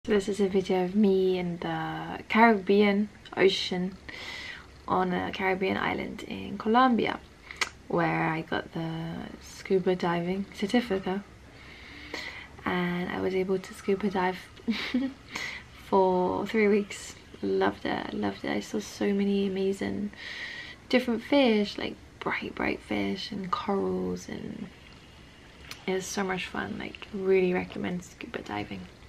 So this is a video of me in the Caribbean Ocean on a Caribbean island in Colombia, where I got the scuba diving certificate, and I was able to scuba dive for 3 weeks. Loved it, loved it. I saw so many amazing different fish, like bright fish and corals, and it was so much fun. Like, really recommend scuba diving.